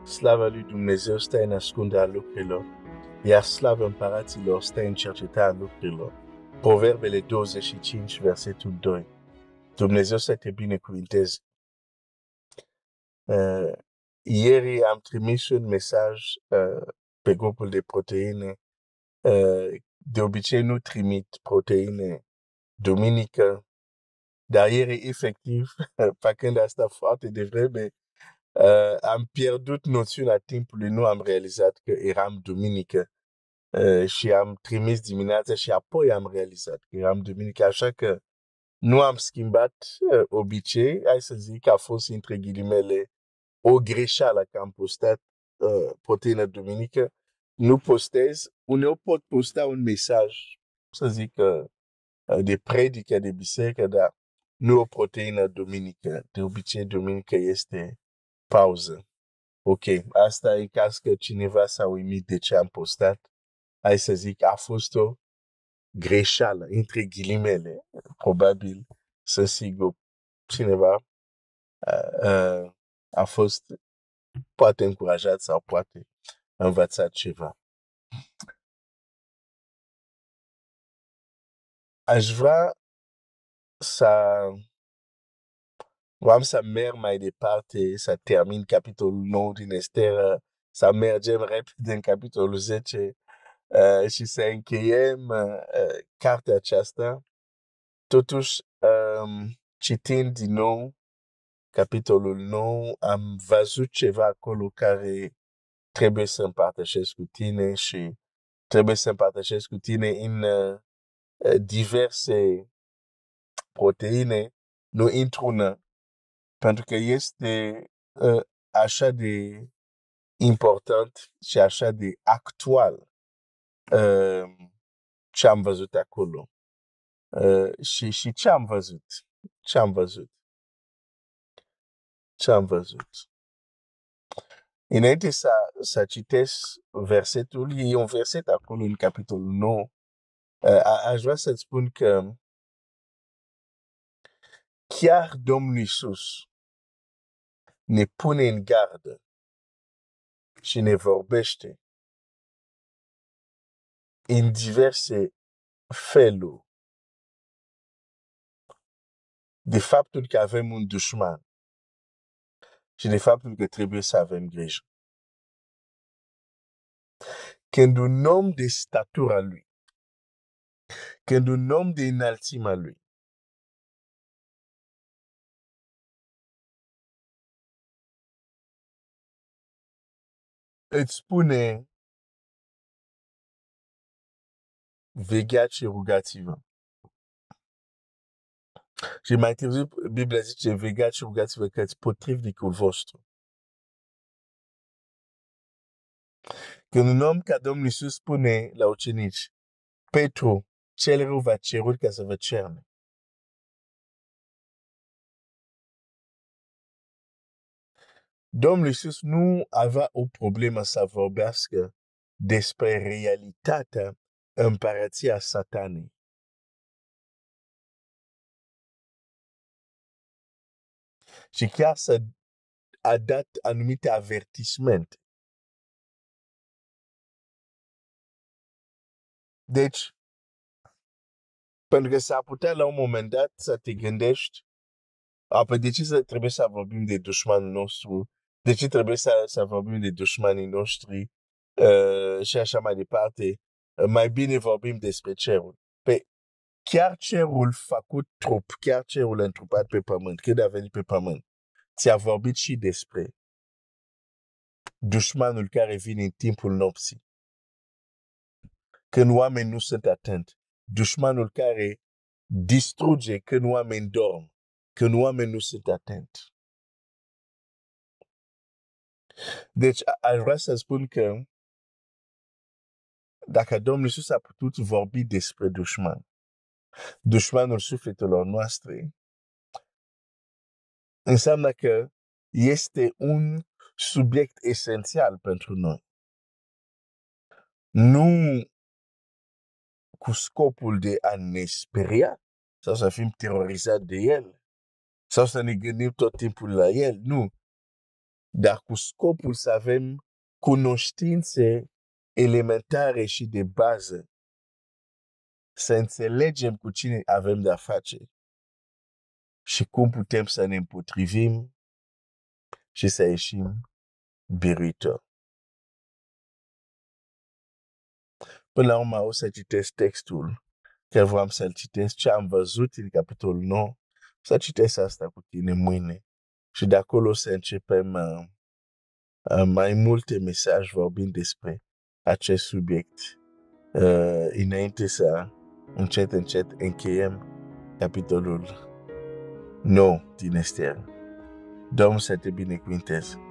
Slava lui Dumnezeu stă în ascunderea lucrurilor, iar slavă împăraților stă în cercetarea lucrurilor. Proverbele 25, versetul 2. Dumnezeu să te binecuvinteze. Ieri am trimis un mesaj pe grupul de proteine. De obicei nu trimit proteine duminică, dar ieri efectiv, făcând asta foarte devreme, am pierdut noțiunea timpului, nu am realizat că eram duminică și am trimis dimineața și apoi am realizat că eram duminică, așa că nu am schimbat obicei, hai să zic că a fost între ghilimele o greșeală că am postat proteină duminică, nu postez, uneori pot posta un mesaj, să zic de predică de biserică, dar nu o proteină duminică, de obicei duminică este pauză. Ok, asta e în caz că cineva s-a uimit de ce am postat. Hai să zic, a fost o greșeală, între ghilimele. Probabil, să sigur, cineva a fost poate încurajat sau poate învățat ceva. Aș vrea vreau să merg mai departe, să termin capitolul 9 din Ester, să mergem repede în capitolul 10 și să încheiem cartea aceasta. Totuși, citind din nou capitolul 9, am văzut ceva acolo care trebuie să împărtășesc cu tine și trebuie să împărtășesc cu tine în diverse proteine, nu într-una, pentru că este așa de important și așa de actual ce am văzut acolo. Și ce am văzut? Ce am văzut? Ce am văzut? Înainte să citesc versetul, e un verset acolo în capitolul 9. Aș vrea să-ți spun că chiar Domnul Iisus ne pune în gardă și ne vorbește în diverse feluri de faptul că avem un dușman și de faptul că trebuie să avem grijă. Când un om de statura lui, când un om de înălțimea lui îți spune vegheați și rugați-vă. Și mai târziu Biblia zice vegheați și rugați-vă că îți potrivnicul vostru. Când un om ca Domnul Iisus spune la ucenici, Petru, cel rău v-a cerut ca să vă cerne. Domnul Iisus nu avea o problemă să vorbească despre realitatea împărăția Satanei. Și chiar a dat anumite avertismente. Deci, pentru că s-ar putea la un moment dat să te gândești, apoi de ce trebuie să vorbim de dușmanul nostru? De ce trebuie să vorbim de dușmanii noștri? Și așa mai departe. Mai bine vorbim despre cerul. Pe chiar cerul făcut trup, chiar cerul întrupat pe pământ, când a venit pe pământ, ți-a vorbit și despre dușmanul care vine în timpul nopții. Când oamenii nu sunt atenți. Dușmanul care distruge când oamenii dorm. Când oamenii nu sunt atenți. Deci aș vrea să spun că dacă Domnul Iisus a putut vorbi despre dușman, dușmanul sufletelor noastre, înseamnă că este un subiect esențial pentru noi. Nu cu scopul de a ne speria sau să fim terorizați de el sau să ne gândim tot timpul la el, nu. dar cu scopul să avem cunoștințe elementare și de bază, să înțelegem cu cine avem de-a face și cum putem să ne împotrivim și să ieșim biruitor. Până la urmă o să citesc textul, că vreau să-l citesc ce am văzut în capitolul 9, să citesc asta cu tine mâine și de acolo să începem mai multe mesaje vorbind despre acest subiect, înainte să încet încheiem capitolul 9 din Ester. Domnul să te binecuvinteze.